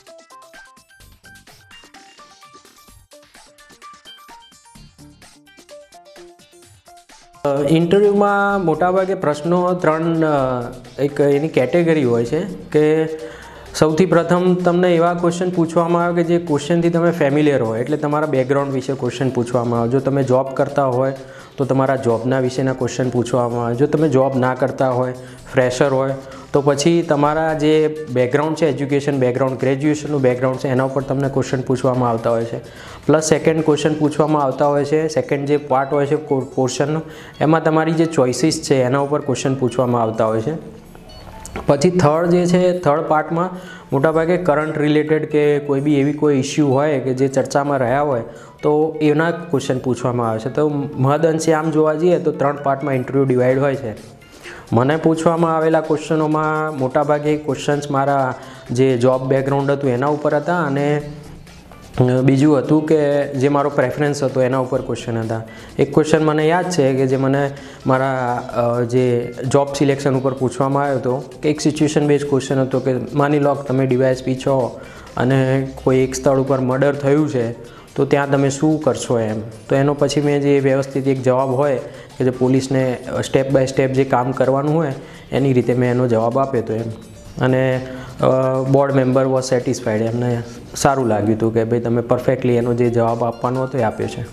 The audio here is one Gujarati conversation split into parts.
ઇન્ટરવ્યૂમાં મોટાભાગે પ્રશ્નો ત્રણ એક એની કેટેગરી હોય છે કે સૌથી પ્રથમ તમને એવા ક્વેશ્ચન પૂછવામાં આવે કે જે ક્વેશ્ચનથી તમે ફેમિલિયર હોય, એટલે તમારા બેકગ્રાઉન્ડ વિશે ક્વેશ્ચન પૂછવામાં આવે. જો તમે જોબ કરતા હોય તો તમારા જોબના વિશેના ક્વેશ્ચન પૂછવામાં આવે. જો તમે જોબ ના કરતા હોય, ફ્રેશર હોય, તો પછી તમારા જે બેકગ્રાઉન્ડ છે, એજ્યુકેશન બેકગ્રાઉન્ડ, ગ્રેજ્યુએશનનું બેકગ્રાઉન્ડ છે, એના ઉપર તમને ક્વેશ્ચન પૂછવામાં આવતા હોય છે. પ્લસ સેકન્ડ ક્વેશ્ચન પૂછવામાં આવતા હોય છે. સેકન્ડ જે પાર્ટ હોય છે પોર્શનનો, એમાં તમારી જે ચોઇસીસ છે એના ઉપર ક્વેશ્ચન પૂછવામાં આવતા હોય છે. પછી થર્ડ જે છે, થર્ડ પાર્ટમાં મોટાભાગે કરંટ રિલેટેડ કે કોઈ બી એવી કોઈ ઇસ્યુ હોય કે જે ચર્ચામાં રહ્યા હોય તો એના ક્વેશ્ચન પૂછવામાં આવે છે. તો મહદઅંશે આમ જોવા જઈએ તો 3 પાર્ટમાં ઇન્ટરવ્યૂ ડિવાઈડ હોય છે. મને પૂછવામાં આવેલા ક્વેશ્ચનોમાં મોટાભાગે ક્વેશ્ચન્સ મારા જે જોબ બેકગ્રાઉન્ડ હતું એના ઉપર હતા, અને બીજું હતું કે જે મારો પ્રેફરન્સ હતો એના ઉપર ક્વેશ્ચન હતા. એક ક્વેશ્ચન મને યાદ છે કે જે મને મારા જે જોબ સિલેક્શન ઉપર પૂછવામાં આવ્યો હતો કે એક સિચ્યુએશન બેઝ ક્વેશ્ચન હતો કે માની લો કે તમે ડીવાયએસપી છો અને કોઈ એક સ્થળ ઉપર મર્ડર થયું છે તો ત્યાં તમે શું કરશો એમ. તો એનો પછી મેં જે વ્યવસ્થિત એક જવાબ હોય કે જે પોલીસને સ્ટેપ બાય સ્ટેપ જે કામ કરવાનું હોય એની રીતે મેં એનો જવાબ આપ્યો હતો એમ. અને બોર્ડ મેમ્બર વોઝ સેટિસ્ફાઈડ, એમને સારું લાગ્યું હતું કે ભાઈ તમે પરફેક્ટલી એનો જે જવાબ આપવાનો હતો એ આપ્યો છે.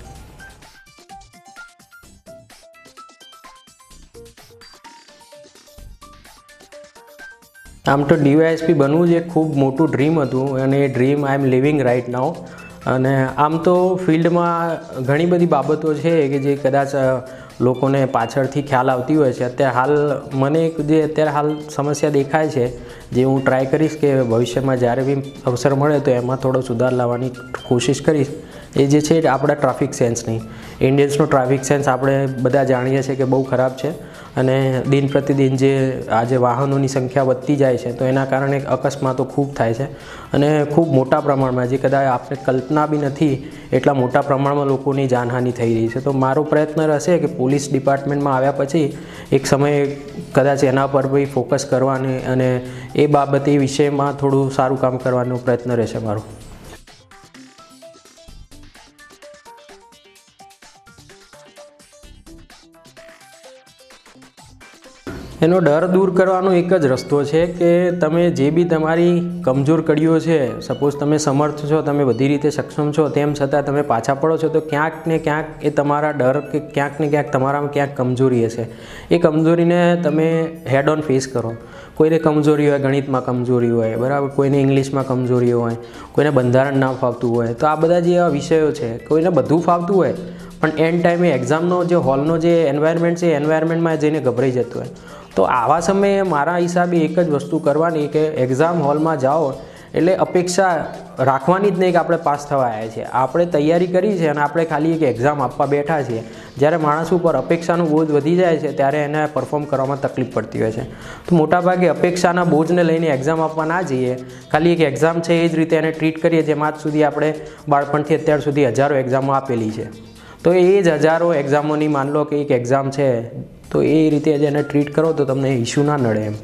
આમ તો ડીવાયએસપી બનવું જ એક ખૂબ મોટું ડ્રીમ હતું અને એ dream I am living right now. અને આમ તો ફિલ્ડમાં ઘણી બધી બાબતો છે કે જે કદાચ લોકોને પાછળથી ખ્યાલ આવતી હોય છે. અત્યારે હાલ મને એક જે અત્યારે હાલ સમસ્યા દેખાય છે, જે હું ટ્રાય કરીશ કે ભવિષ્યમાં જ્યારે બી અવસર મળે તો એમાં થોડો સુધાર લાવવાની કોશિશ કરીશ, એ જે છે આપણા ટ્રાફિક સેન્સની. ઇન્ડિયન્સનો ટ્રાફિક સેન્સ આપણે બધા જાણીએ છીએ કે બહુ ખરાબ છે, અને દિન પ્રતિદિન જે આજે વાહનોની સંખ્યા વધતી જાય છે તો એના કારણે અકસ્માતો ખૂબ થાય છે, અને ખૂબ મોટા પ્રમાણમાં, જે કદાચ આપણે કલ્પના બી નથી એટલા મોટા પ્રમાણમાં લોકોની જાનહાનિ થઈ રહી છે. તો મારો પ્રયત્ન રહેશે કે પોલીસ ડિપાર્ટમેન્ટમાં આવ્યા પછી એક સમયે કદાચ એના પર બી ફોકસ કરવાની અને એ બાબતે એ વિષયમાં થોડું સારું કામ કરવાનો પ્રયત્ન રહેશે મારો. એનો ડર દૂર કરવાનો એક જ રસ્તો છે કે તમે જે બી તમારી કમજોર કડીઓ છે, સપોઝ તમે સમર્થ છો, તમે બધી રીતે સક્ષમ છો, તેમ છતાં તમે પાછા પડો છો તો ક્યાંક ને ક્યાંક એ તમારા ડર કે ક્યાંક ને ક્યાંક તમારામાં ક્યાંક કમજોરી હશે. એ કમજોરીને તમે હેડ ઓન ફેસ કરો. કોઈને કમજોરી હોય, ગણિતમાં કમજોરી હોય, બરાબર, કોઈને ઇંગ્લિશમાં કમજોરી હોય, કોઈને બંધારણ ના ફાવતું હોય. તો આ બધા જે એવા વિષયો છે, કોઈને બધું ફાવતું હોય પણ એન્ડ ટાઈમે એક્ઝામનો જે હોલનો જે એન્વાયરમેન્ટ છે, એન્વાયરમેન્ટમાં જઈને ગભરાઈ જતું હોય. તો આવા સમયે મારા હિસાબે એક જ વસ્તુ કરવાની કે એક્ઝામ હોલમાં જાઓ એટલે અપેક્ષા રાખવાની જ નહીં કે આપણે પાસ થવા આવ્યા છીએ. આપણે તૈયારી કરી છે અને આપણે ખાલી એક એક્ઝામ આપવા બેઠા છીએ. જ્યારે માણસ ઉપર અપેક્ષાનું બોજ વધી જાય છે ત્યારે એને પરફોર્મ કરવામાં તકલીફ પડતી હોય છે. તો મોટાભાગે અપેક્ષાના બોજને લઈને એક્ઝામ આપવા ના જઈએ. ખાલી એક એક્ઝામ છે એ જ રીતે એને ટ્રીટ કરીએ જેમ આજ સુધી આપણે બાળપણથી અત્યાર સુધી હજારો એક્ઝામો આપેલી છે. તો એ જ હજારો એક્ઝામોની માન લો કે એક એક્ઝામ છે, તો એ રીતે જ એને ટ્રીટ કરો તો તમને ઇશ્યુ ના નડે એમ.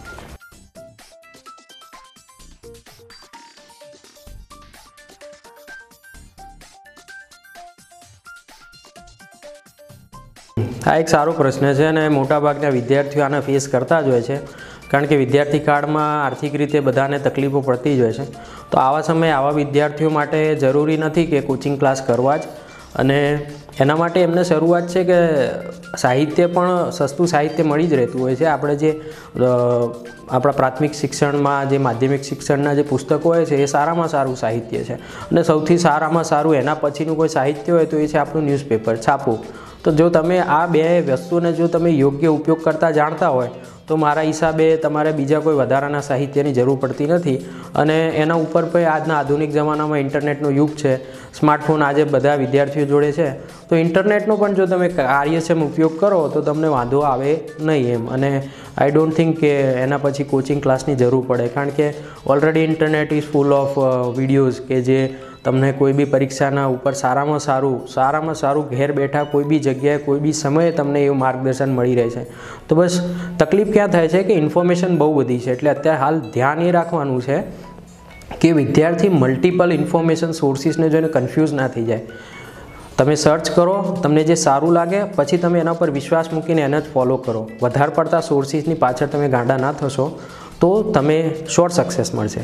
આ એક સારો પ્રશ્ન છે અને મોટાભાગના વિદ્યાર્થીઓ આને ફેસ કરતા જ હોય છે, કારણ કે વિદ્યાર્થી કાળમાં આર્થિક રીતે બધાને તકલીફો પડતી જ હોય છે. તો આવા સમયે આવા વિદ્યાર્થીઓ માટે જરૂરી નથી કે કોચિંગ ક્લાસ કરવા જ, અને એના માટે એમને શરૂઆત છે કે સાહિત્ય પણ સસ્તું સાહિત્ય મળી જ રહેતું હોય છે. આપણે જે આપણા પ્રાથમિક શિક્ષણમાં જે માધ્યમિક શિક્ષણના જે પુસ્તકો હોય છે એ સારામાં સારું સાહિત્ય છે, અને સૌથી સારામાં સારું એના પછીનું કોઈ સાહિત્ય હોય તો એ છે આપણું ન્યૂઝપેપર, છાપું. તો જો તમે આ બે વસ્તુને જો તમે યોગ્ય ઉપયોગ કરતા જાણતા હોય તો મારા હિસાબે તમારે બીજા કોઈ વધારાના સાહિત્યની જરૂર પડતી નથી. અને એના ઉપર પણ આજના આધુનિક જમાનામાં ઇન્ટરનેટનો યુગ છે, સ્માર્ટફોન આજે બધા વિદ્યાર્થીઓ જોડે છે, તો ઇન્ટરનેટનો પણ જો તમે કાર્યક્ષમ ઉપયોગ કરો તો તમને વાંધો આવે નહીં એમ. અને આઈ ડોન્ટ થિંક કે એના પછી કોચિંગ ક્લાસની જરૂર પડે, કારણ કે already internet is full of videos કે જે તમને કોઈ બી પરીક્ષાના ઉપર સારામાં સારું ઘેર બેઠા કોઈ બી જગ્યાએ કોઈ બી સમયે તમને એવું માર્ગદર્શન મળી રહે છે. તો બસ તકલીફ ક્યાં થાય છે કે ઇન્ફોર્મેશન બહુ બધી છે, એટલે અત્યારે હાલ ધ્યાન એ રાખવાનું છે કે વિદ્યાર્થી મલ્ટિપલ ઇન્ફોર્મેશન સોર્સિસને જોઈને કન્ફ્યુઝ ના થઈ જાય. તમે સર્ચ કરો, તમને જે સારું લાગે પછી તમે એના પર વિશ્વાસ મૂકીને એને જ ફોલો કરો. વધારે પડતા સોર્સિસની પાછળ તમે ગાંડા ના થશો તો તમે શોર્ટ સક્સેસ મળશે.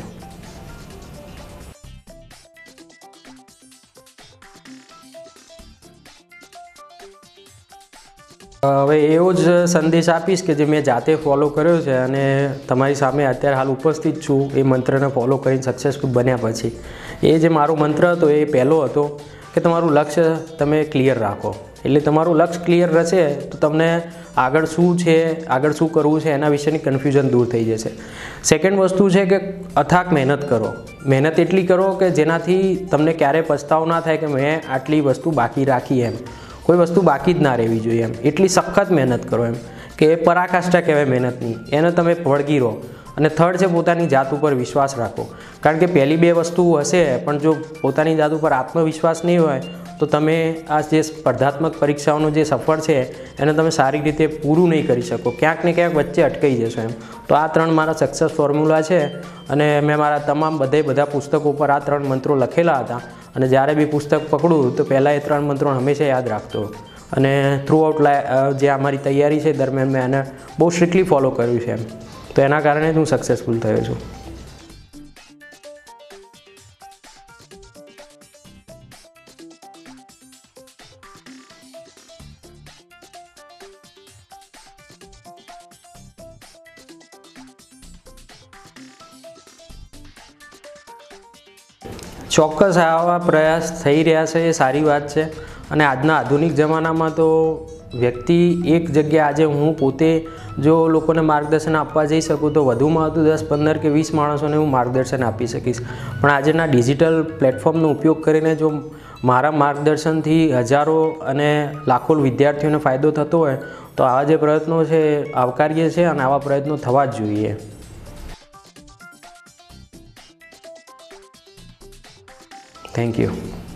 હવે એવો જ સંદેશ આપીશ કે જે મેં જાતે ફોલો કર્યો છે અને તમારી સામે અત્યારે હાલ ઉપસ્થિત છું એ મંત્રને ફોલો કરીને સક્સેસફુલ બન્યા પછી. એ જે મારો મંત્ર હતો એ પહેલો હતો કે તમારું લક્ષ્ય તમે ક્લિયર રાખો. એટલે તમારું લક્ષ્ય ક્લિયર રહેશે તો તમને આગળ શું છે, આગળ શું કરવું છે એના વિશેની કન્ફ્યુઝન દૂર થઈ જશે. સેકન્ડ વસ્તુ છે કે અથાક મહેનત કરો. મહેનત એટલી કરો કે જેનાથી તમને ક્યારેય પછતાવો ના થાય કે મેં આટલી વસ્તુ બાકી રાખી એમ. કોઈ વસ્તુ બાકી જ ના રહેવી જોઈએ એમ. એટલી સખત મહેનત કરો એમ કે પરાકાષ્ઠા કહેવાય મહેનતની, એને તમે વળગી રહો. અને થર્ડ છે પોતાની જાત ઉપર વિશ્વાસ રાખો. કારણ કે પહેલી બે વસ્તુ હશે પણ જો પોતાની જાત ઉપર આત્મવિશ્વાસ નહીં હોય તો તમે આ જે સ્પર્ધાત્મક પરીક્ષાઓનું જે સફર છે એને તમે સારી રીતે પૂરું નહીં કરી શકો. ક્યાંક ને ક્યાંક વચ્ચે અટકાઈ જશો એમ. તો આ 3 મારા સક્સેસ ફોર્મ્યુલા છે અને મેં મારા તમામ બધા પુસ્તકો પર આ 3 મંત્રો લખેલા હતા. અને જ્યારે બી પુસ્તક પકડું તો પહેલાં એ 3 મંત્રો હંમેશા યાદ રાખતો. અને થ્રુઆઉટ જે અમારી તૈયારી છે દરમિયાન મેં એને બહુ સ્ટ્રિક્ટલી ફોલો કર્યું છે એમ. તો એના કારણે જ હું સક્સેસફુલ થયો છું. ચોક્કસ આવા પ્રયાસ થઈ રહ્યા છે એ સારી વાત છે. અને આજના આધુનિક જમાનામાં તો વ્યક્તિ એક જગ્યાએ આજે હું પોતે જો લોકોને માર્ગદર્શન આપવા જઈ શકું તો વધુમાં વધુ 10, 15 કે 20 માણસોને હું માર્ગદર્શન આપી શકીશ. પણ આજના ડિજિટલ પ્લેટફોર્મનો ઉપયોગ કરીને જો મારા માર્ગદર્શનથી હજારો અને લાખો વિદ્યાર્થીઓને ફાયદો થતો હોય તો આવા જે પ્રયત્નો છે આવકાર્ય છે અને આવા પ્રયત્નો થવા જ જોઈએ. Thank you.